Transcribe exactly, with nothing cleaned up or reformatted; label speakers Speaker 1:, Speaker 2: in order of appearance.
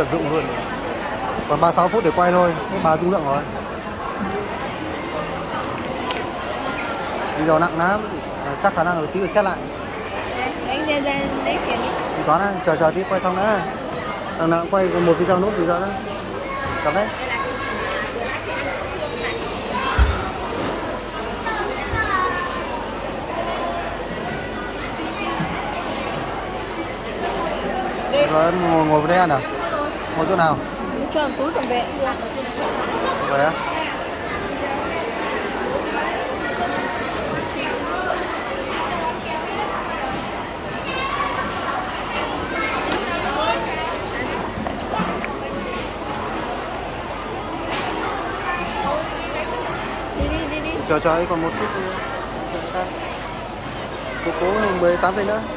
Speaker 1: tận dụng luôn. Còn ba mươi sáu phút để quay thôi, cái báo dung lượng rồi. Video nặng lắm, chắc khả năng là tí rồi xét lại.
Speaker 2: Anh ra ra lấy tiền đi.
Speaker 1: Tính toán á, chờ chờ tí quay xong đã. Đằng nào cũng quay một video nốt video đó. Cầm đấy. Rồi em ngồi, ngồi vào đây ăn à? Ngồi chỗ nào?
Speaker 2: Cho túi cầm về.
Speaker 1: Vậy á?
Speaker 2: Đi đi đi đi.
Speaker 1: Chờ chờ còn một phút. Cố cố mười tám giây nữa.